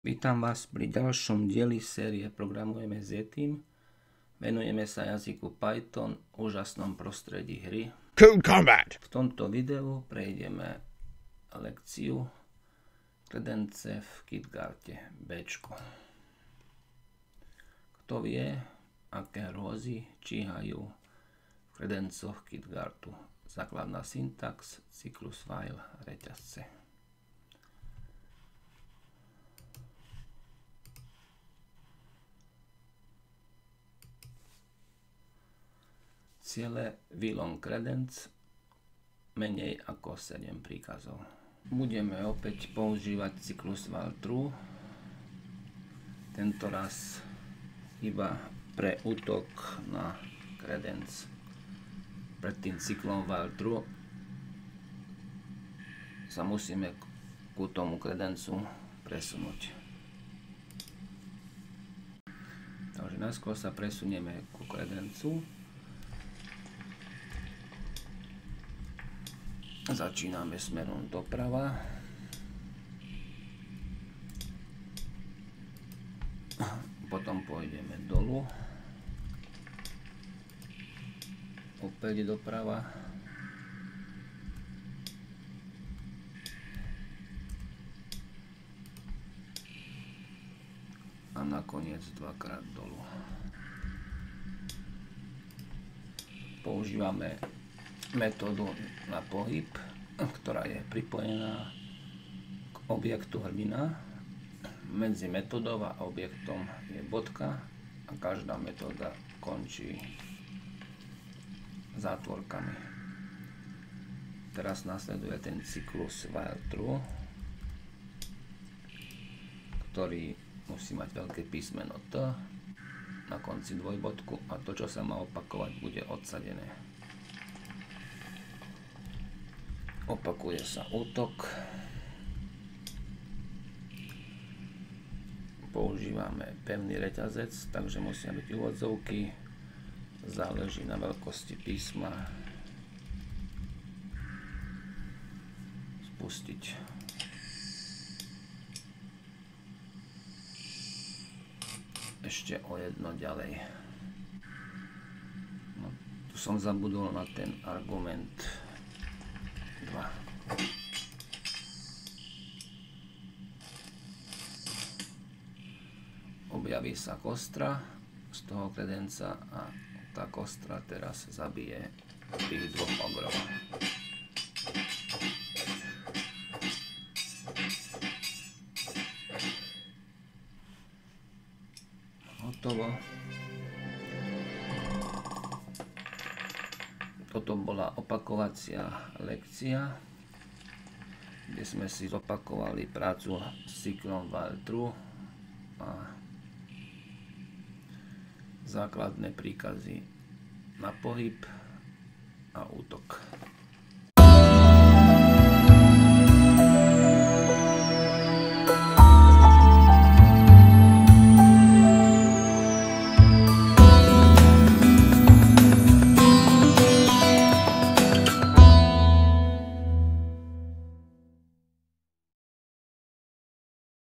Vítam vás pri ďalšom dieli série Programujeme s Yetim. Venujeme sa jazyku Python v úžasnom prostredí hry. Cool Combat. V tomto videu prejdeme lekciu Kredence v KitGarte Bčko. Kto vie, aké hrôzy číhajú v kredencoch KitGartu? Základná syntax, cyklus while, reťazce. Ciele Vilon Credence, menej ako 7 príkazov. Budeme opäť používať cyklus while true, tento raz iba pre útok na Credence. Pred tým cyklom while true sa musíme ku tomu Credencu presunúť. Takže najskôr sa presunieme ku Credencu. Začíname smerom doprava. Potom pôjdeme dolu. Opäť doprava. A nakoniec dvakrát dolu. Používame metódu na pohyb, ktorá je pripojená k objektu hrdina. Medzi metódou a objektom je bodka a každá metóda končí zátvorkami. Teraz nasleduje ten cyklus while true, ktorý musí mať veľké písmeno T na konci dvojbodku a to, čo sa má opakovať, bude odsadené. Opakuje sa útok. Používame pevný reťazec, takže musia byť úvodzovky. Záleží na veľkosti písma. Spustiť. Ešte o jedno ďalej. No, tu som zabudol na ten argument 2. Objaví sa kostra z toho kredenca a tá kostra teraz zabije tých dvoch ogrov. Hotovo. Toto bola opakovacia lekcia, kde sme si zopakovali prácu s cyklom while true a základné príkazy na pohyb a útok.